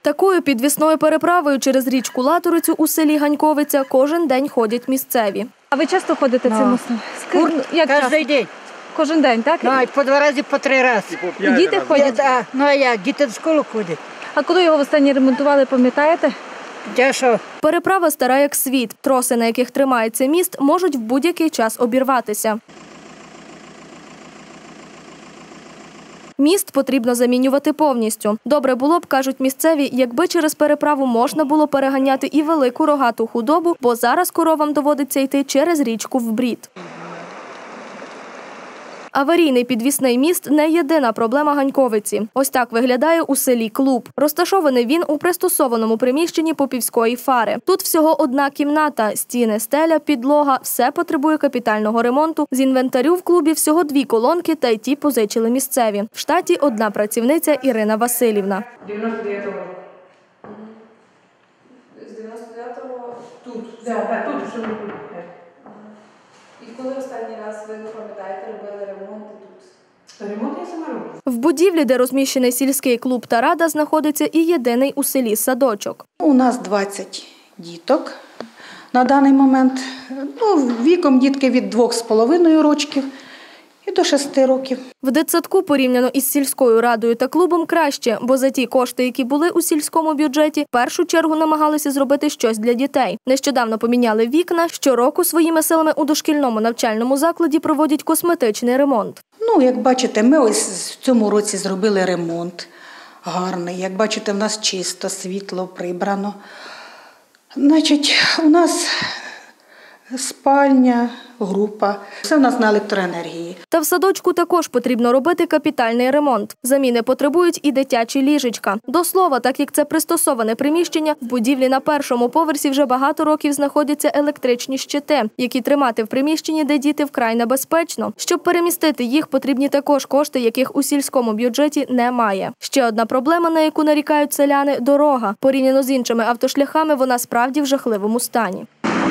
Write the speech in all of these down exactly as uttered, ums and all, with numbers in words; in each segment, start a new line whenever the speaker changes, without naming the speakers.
Такою підвісною переправою через річку Латорицю у селі Ганьковиця кожен день ходять місцеві.
А ви часто ходите цим мостом?
Кожен день.
Кожен день, так?
Ну, і по два рази, по три рази.
І діти ходять?
Да. Ну, а як? Діти в школу ходять.
А коли його востаннє ремонтували, пам'ятаєте?
Тяжко.
Переправа стара як світ. Троси, на яких тримається міст, можуть в будь-який час обірватися. Міст потрібно замінювати повністю. Добре було б, кажуть місцеві, якби через переправу можна було переганяти і велику рогату худобу, бо зараз коровам доводиться йти через річку в брід. Аварійний підвісний міст – не єдина проблема Ганьковиці. Ось так виглядає у селі Клуб. Розташований він у пристосованому приміщенні Попівської фари. Тут всього одна кімната – стіни, стеля, підлога – все потребує капітального ремонту. З інвентарю в клубі всього дві колонки, та й ті позичили місцеві. В штаті одна працівниця Ірина Василівна.
дев'яносто дев'ятого року.
З дев'яносто дев'ятого тут?
Так, так, тут, що ми тут.
І коли останній раз, ви пам'ятаєте, робили ремонти тут?
Ремонт я сама роблю.
В будівлі, де розміщений сільський клуб та рада, знаходиться і єдиний у селі садочок.
У нас двадцять діток на даний момент. Ну, віком дітки від двох з половиною років і до шести років.
В дитсадку порівняно із сільською радою та клубом краще, бо за ті кошти, які були у сільському бюджеті, в першу чергу намагалися зробити щось для дітей. Нещодавно поміняли вікна, щороку своїми силами у дошкільному навчальному закладі проводять косметичний ремонт.
Ну, як бачите, ми ось в цьому році зробили ремонт гарний. Як бачите, в нас чисто, світло, прибрано. Значить, у нас спальня, група. Все в нас на електроенергії.
Та в садочку також потрібно робити капітальний ремонт. Заміни потребують і дитячі ліжечка. До слова, так як це пристосоване приміщення, в будівлі на першому поверсі вже багато років знаходяться електричні щити, які тримати в приміщенні, де діти, вкрай небезпечно. Щоб перемістити їх, потрібні також кошти, яких у сільському бюджеті немає. Ще одна проблема, на яку нарікають селяни – дорога. Порівняно з іншими автошляхами, вона справді в жахливому стані.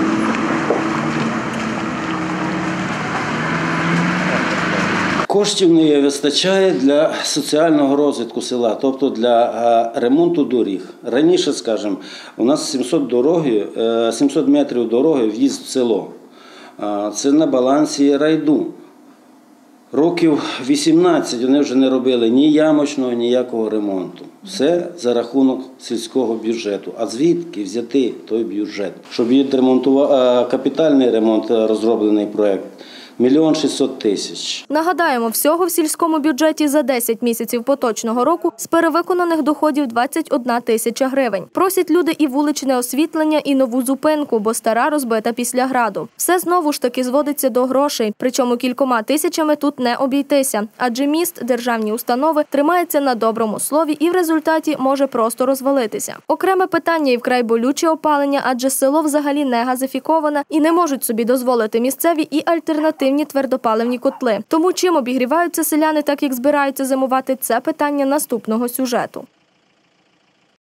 Коштів не вистачає для соціального розвитку села, тобто для ремонту доріг. Раніше, скажімо, у нас сімсот дороги, сімсот метрів дороги в'їзд в село. Це на балансі райду. Років вісімнадцять вони вже не робили ні ямочного, ніякого ремонту. Все за рахунок сільського бюджету. А звідки взяти той бюджет? Щоб відремонтувати капітальний ремонт, розроблений проєкт, мільйон шістсот тисяч.
Нагадаємо, всього в сільському бюджеті за десять місяців поточного року з перевиконаних доходів двадцять одна тисяча гривень. Просять люди і вуличне освітлення, і нову зупинку, бо стара розбита після граду. Все знову ж таки зводиться до грошей, причому кількома тисячами тут не обійтися. Адже міст, державні установи тримається на доброму слові і в результаті може просто розвалитися. Окреме питання і вкрай болюче опалення, адже село взагалі не газифіковане і не можуть собі дозволити місцеві і альтернативні твердопаливні котли. Тому чим обігріваються селяни, так як збираються зимувати – це питання наступного сюжету.